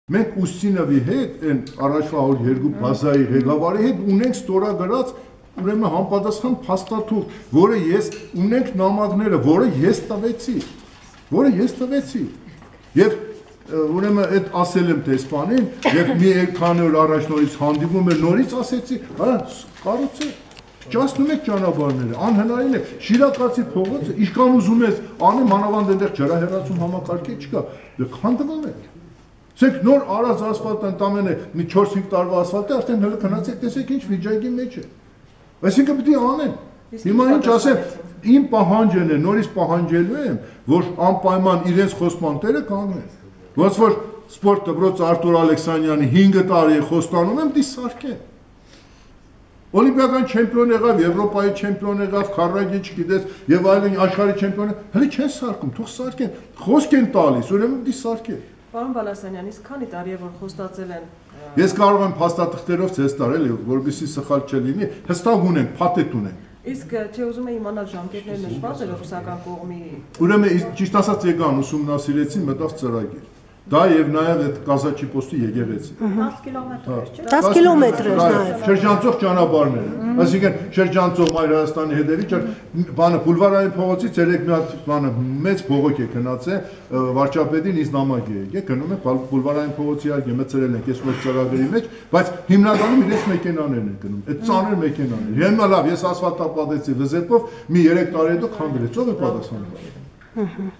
Մենք Ուսինովի հետ այն առաջվա օր երկու բազայի ղեկավարի հետ ունենք ստորագրած ուրեմն համապատասխան փաստաթուղթ, որը ես ունենք նամակները, որը ես տվեցի։ Եվ ուրեմն այդ ասել եմ տեսփանին, եւ մի քանի օր առաջ նորից հանդիպում եմ նորից ասեցի, հա, կառուցել Ճանաչում եք ճանապարհները, անհնարին է, Շիրակացի փողոցը, ինչքան ուզում ես անի, մանավանդ այնտեղ ջրահեռացում համակարգի չկա, դե քանդվում է։ Սեք նոր արած ասֆալտ ընդամենը մի 4-5 տարվա ասֆալտը արդեն հələ քնացեք, տեսեք ինչ վիճակի մեջ է։ Այսինքն պետք է անեն։ Հիմա ինչ ասեմ, իմ պահանջն է, նորից պահանջելու եմ, որ անպայման իրենց խոսման տերը կանգնեն։ Ոնց որ սպորտ դպրոց Արտուր Ալեքսանյանի 5 տարի խոստանում եմ, դի սարքեն։ Օլիմպիական չեմպիոն եղավ, Եվրոպայի չեմպիոն եղավ, քառակի չգիտես, եւ այլն աշխարհի չեմպիոն, հələ չեն սարքում, թող սարքեն, խոսք են տալիս, ուրեմն դի սարքեն։ Պարոն Բալասանյան, իսկ քանի տարի է որ խոստացել են։ Ես կարող եմ փաստաթղթերով ցես տարել, որովհետեւ սխալ չլինի, հստակ ունենք, փաթեթ ունենք։ Իսկ չէ ուզում եմ իմանալ ժամկետներ նշված է ռուսական կողմի։ Ուրեմն ճիշտ ասած եկան ուսումնասիրեցին, մտավ ծրագիր։ Դա եւ նաեւ այդ Կազաչի պոստի եկեղեցի։ 10 կիլոմետր չէ։ 10 կիլոմետր է նաեւ։ Շրջանցող ճանապարհները։ Այսինքն շրջանցող Հայաստանի հետևի բանը բուլվարային փողոցից երեք մի հատ բանը մեծ փողոք է գնացել, վարչապետին ինձ նամակ է եկել, գնում է բուլվարային փողոցի արգե մցրել են քեզ ոչ ծրագրի մեջ, բայց հիմնականում իրենց մեքենաներն են գնում։ Այդ ծանր մեքենաներ։ Հիմա լավ, ես ասֆալտապատեցի վզեպով մի 3 տարի հետո քանդրեց, ով է պատասխանում։